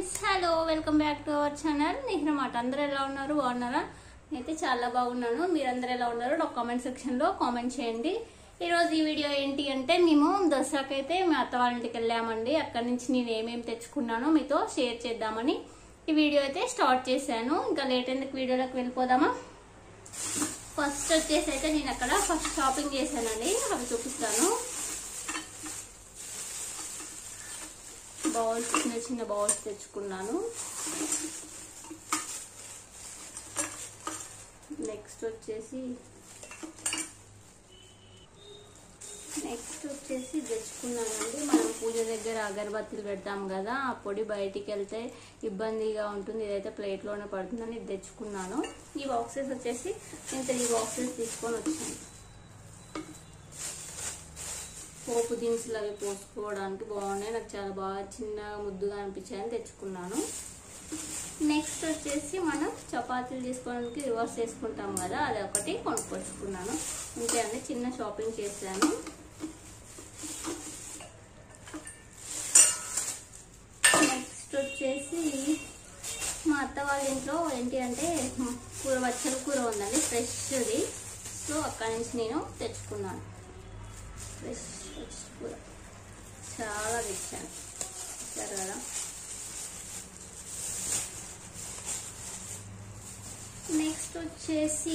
Friends, hello, welcome back to our channel నిహ్రమాట. అందరూ ఎలా ఉన్నారు? బాగున్నారా? నేనైతే చాలా బాగున్నాను. మీరందరూ ఎలా ఉన్నారు నాకు కామెంట్ సెక్షన్ లో కామెంట్ చేయండి. ఈ రోజు ఈ వీడియో ఏంటి అంటే, మేము దసరాకైతే మా అత్త వాళ్ళ ఇంటికి వెళ్ళామండి. అక్కడి నుంచి నేను ఏమేమి తెచ్చుకున్నానో మీతో షేర్ చేద్దామని ఈ వీడియో అయితే స్టార్ట్ చేశాను. ఇంకా లేట్ ఎందుకు వీడియోలోకి వెళ్ళిపోదామా? ఫస్ట్ వచ్చేసి అయితే నేను అక్కడ ఫస్ట్ షాపింగ్ చేశానండి, అవి చూపిస్తాను. బౌల్స్, చిన్న చిన్న బౌల్స్ తెచ్చుకున్నాను. నెక్స్ట్ వచ్చేసి తెచ్చుకున్నానండి. మనం పూజ దగ్గర అగరబత్తులు పెడతాం కదా, ఆ పొడి బయటికి వెళ్తే ఇబ్బందిగా ఉంటుంది, ఇదైతే ప్లేట్లోనే పడుతుందని ఇది తెచ్చుకున్నాను. ఈ బాక్సెస్ వచ్చేసి నేను 3 బాక్సెస్ తీసుకొని వచ్చాను. పోపు దినుసులు అవి పోసుకోవడానికి బాగున్నాయి, నాకు చాలా బాగా చిన్నగా ముద్దుగా అనిపించాయని తెచ్చుకున్నాను. నెక్స్ట్ వచ్చేసి మనం చపాతీలు చేసుకోవడానికి రివర్స్ చేసుకుంటాం కదా, అది ఒకటి కొనుక్కొచ్చుకున్నాను. ఇంకే అన్ని చిన్న షాపింగ్ చేశాను. నెక్స్ట్ వచ్చేసి మా అత్త వాళ్ళ ఇంట్లో ఏంటి అంటే వచ్చల కూర ఉందండి, ఫ్రెష్ది. సో అక్కడి నుంచి నేను తెచ్చుకున్నాను. ఫ్రెష్ కూర చాలా తెచ్చాను, సరే కదా. నెక్స్ట్ వచ్చేసి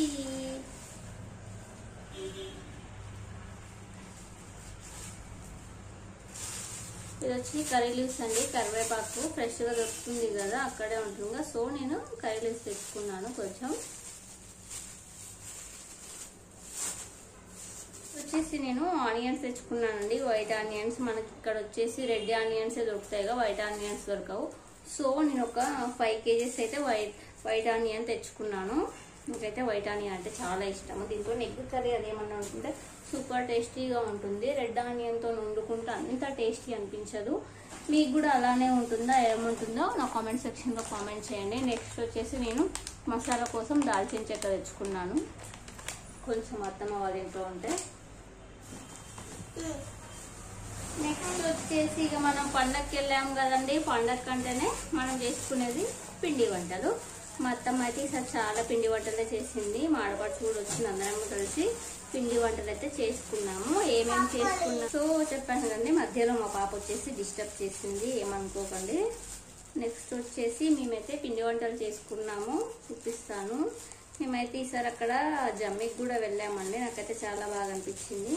ఇది వచ్చి కర్రీ లీవ్స్ అండి, కరివేపాకు ఫ్రెష్గా దొరుకుతుంది కదా, అక్కడే ఉంటుంది. సో నేను కర్రీ లీవ్స్ తెచ్చుకున్నాను. కొంచెం వచ్చేసి నేను ఆనియన్స్ తెచ్చుకున్నానండి, వైట్ ఆనియన్స్. మనకి ఇక్కడ వచ్చేసి రెడ్ ఆనియన్స్ దొరుకుతాయి కదా, వైట్ ఆనియన్స్ దొరకవు. సో నేను ఒక 5 kgs అయితే వైట్ ఆనియన్ తెచ్చుకున్నాను. నాకైతే వైట్ ఆనియన్ అంటే చాలా ఇష్టము. దీంతో ఎగ్ కర్రీ అదేమన్నా ఉంటుంటే సూపర్ టేస్టీగా ఉంటుంది. రెడ్ ఆనియన్తో వండుకుంటే అంత టేస్టీ అనిపించదు. మీకు కూడా అలానే ఉంటుందా, ఏముంటుందో నా కామెంట్ సెక్షన్లో కామెంట్ చేయండి. నెక్స్ట్ వచ్చేసి నేను మసాలా కోసం దాల్చిన చెక్క తెచ్చుకున్నాను, కొంచెం అత్తమ్మ వాళ్ళ ఇంట్లో ఉంటే. నెక్స్ట్ వచ్చేసి ఇక మనం పండగకి వెళ్ళాము కదండి, పండగ కంటేనే మనం చేసుకునేది పిండి వంటలు. మా అత్తమ్మ అయితే ఈసారి చాలా పిండి వంటలే చేసింది. మా ఆడపడుచు కూడా వచ్చింది, అందరం కలిసి పిండి వంటలు అయితే చేసుకున్నాము. ఏమేమి చేసుకున్నాం సో చెప్పాను కదండి, మధ్యలో మా పాప వచ్చేసి డిస్టర్బ్ చేసింది, ఏమనుకోకండి. నెక్స్ట్ వచ్చేసి మేమైతే పిండి వంటలు చేసుకున్నాము, చూపిస్తాను. మేమైతే ఈసారి అక్కడ జమ్మికి కూడా వెళ్ళామండి, నాకైతే చాలా బాగా అనిపించింది.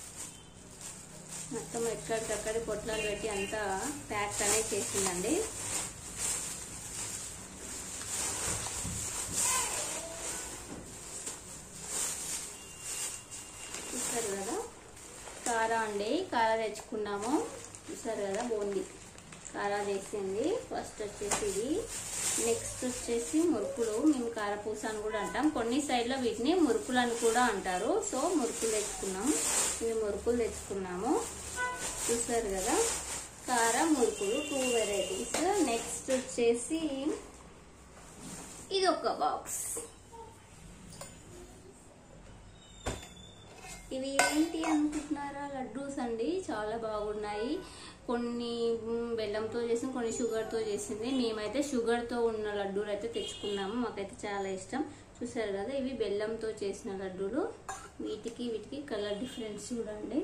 మొత్తం ఎక్కడికక్కడ పొట్లాలు పెట్టి అంతా ప్యాక్ అనేది చేసిందండి. చూసారు కదా, కారా అండి, కారా తెచ్చుకున్నాము. చూసారు కదా, బూందీ కారా చేసింది. ఫస్ట్ వచ్చేసి ఇది. నెక్స్ట్ వచ్చేసి మురుకులు, మేము కారపూస అని కూడా అంటాం, కొన్ని సైడ్లో వీటిని మురుకులు అని కూడా అంటారు. సో మురుకులు తెచ్చుకున్నాం, ఇవి మురుకులు తెచ్చుకున్నాము. చూసారు కదా, కారం మురుకులు 2 వెరైటీస్. నెక్స్ట్ వచ్చేసి ఇది ఒక బాక్స్. ఇవి ఏంటి అనుకుంటున్నారా? లడ్డూస్ అండి, చాలా బాగున్నాయి. కొన్ని బెల్లంతో చేసింది, కొన్ని షుగర్తో చేసింది. మేమైతే షుగర్తో ఉన్న లడ్డూలు అయితే తెచ్చుకున్నాము, మాకైతే చాలా ఇష్టం. చూసారు కదా, ఇవి బెల్లంతో చేసిన లడ్డూలు. వీటికి కలర్ డిఫరెన్స్ చూడండి,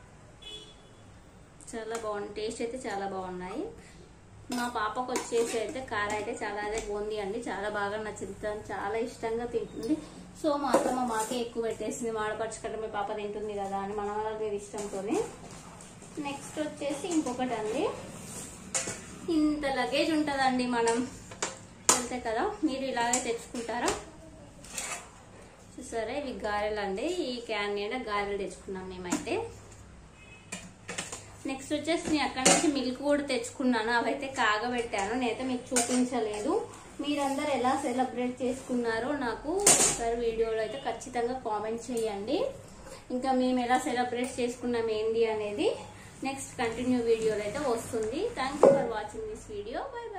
చాలా బాగుంది. టేస్ట్ అయితే చాలా బాగున్నాయి. మా పాపకు వచ్చేసి అయితే కార అయితే చాలా అదే బూందీ అండి, చాలా బాగా నచ్చింది, చాలా ఇష్టంగా తింటుంది. సో మా అత్తమ్మ మాకే ఎక్కువ పెట్టేసింది, మాడపరచుకుంటే మీ పాప తింటుంది కదా అని మన వాళ్ళకి ఇష్టంతోనే. నెక్స్ట్ వచ్చేసి ఇంకొకటి అండి, ఇంత లగేజ్ ఉంటుందండి మనం వెళ్తే కదా, మీరు ఇలాగే తెచ్చుకుంటారా? చూసారా, ఇవి గారెలు అండి, ఈ క్యాన్ నిండా గారెలు తెచ్చుకున్నాం మేమైతే. నెక్స్ట్ వచ్చేసి నేను అక్కడ నుంచి మిల్క్ కూడా తెచ్చుకున్నాను, అవైతే కాగబెట్టాను, నేనైతే మీకు చూపించలేదు. మీరందరూ ఎలా సెలబ్రేట్ చేసుకున్నారో నాకు ఒకసారి వీడియోలో అయితే ఖచ్చితంగా కామెంట్ చేయండి. ఇంకా మేము ఎలా సెలబ్రేట్ చేసుకున్నాం ఏంటి అనేది నెక్స్ట్ కంటిన్యూ వీడియోలో అయితే వస్తుంది. Thank you for watching this video. By.